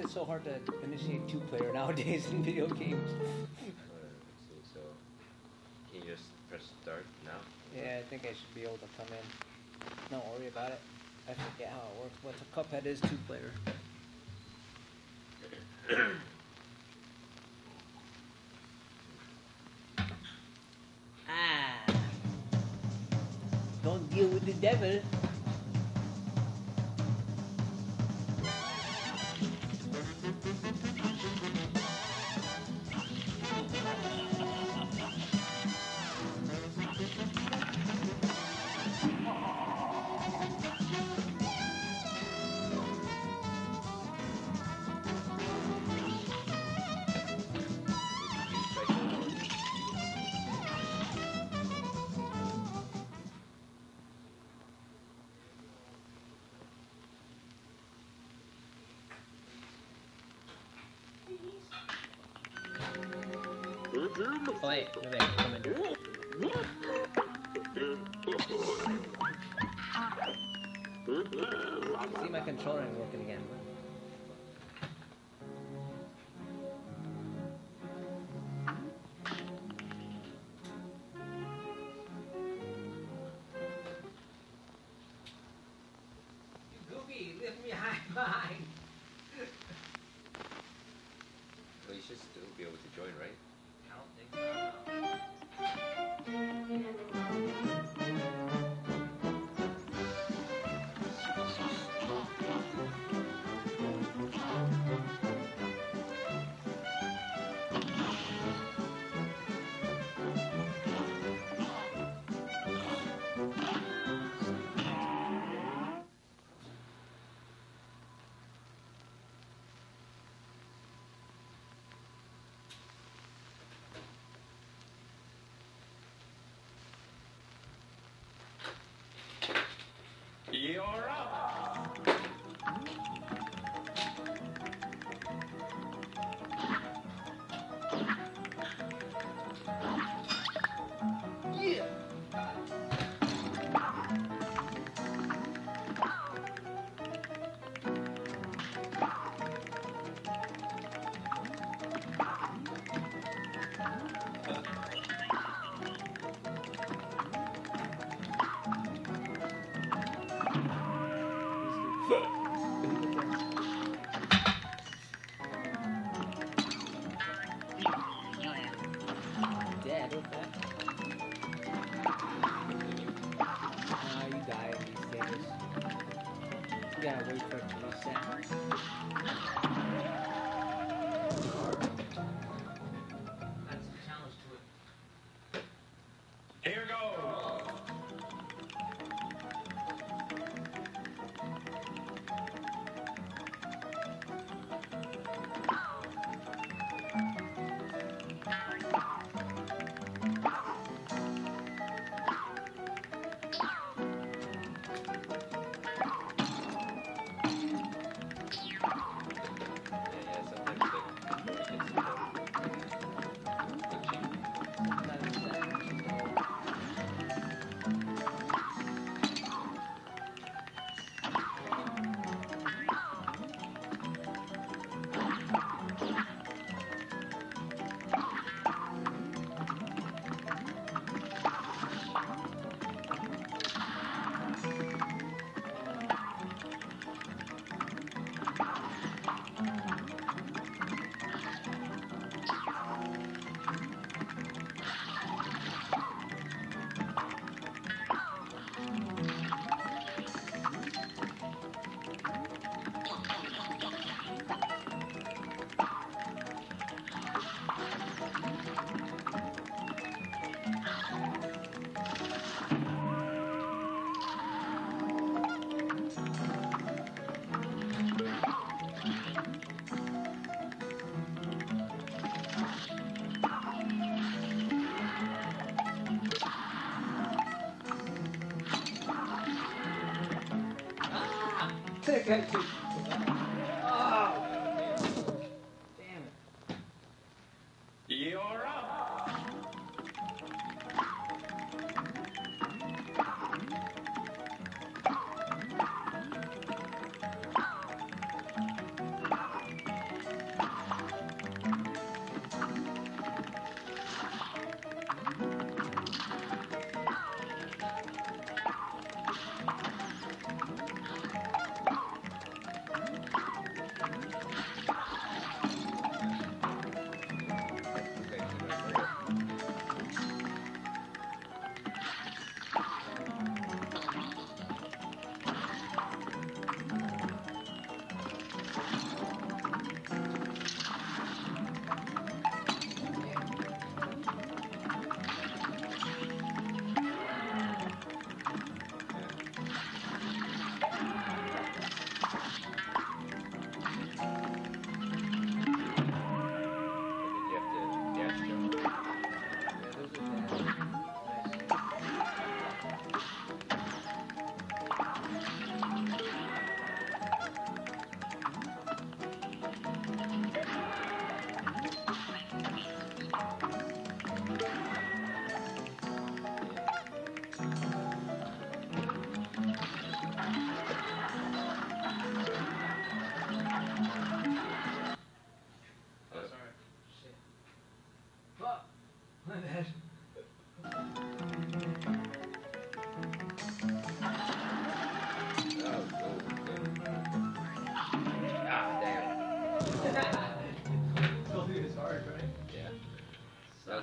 It's so hard to initiate two-player nowadays in video games. Let's see, so can you just press start now? Yeah, I think I should be able to come in. Don't worry about it. I forget how it works, but Cuphead is two-player. Don't deal with the devil. Oh wait, come in. See, my controller ain't working again. Goofy, lift me high behind. Well, you should still be able to join, right? I don't think so. You're up! Yeah! Dead, what the? You die in these stages. You gotta wait for it to reset. That's the challenge to it. Here goes! Oh! Damn it. You're up!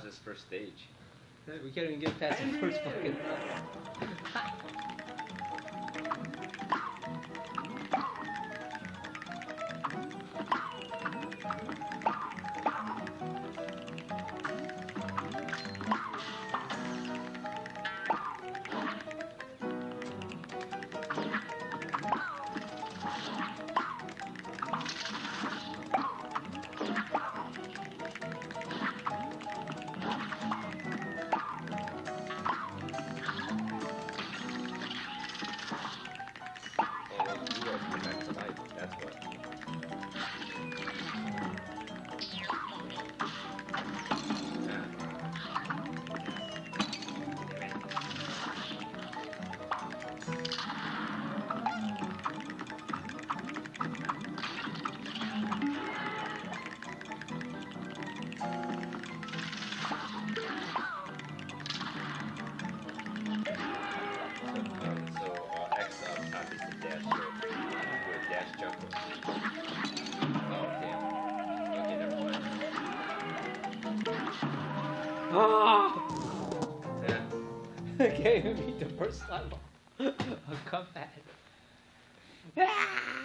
this first stage. We can't even get past the first fucking level. I can't even beat the first level of Cuphead.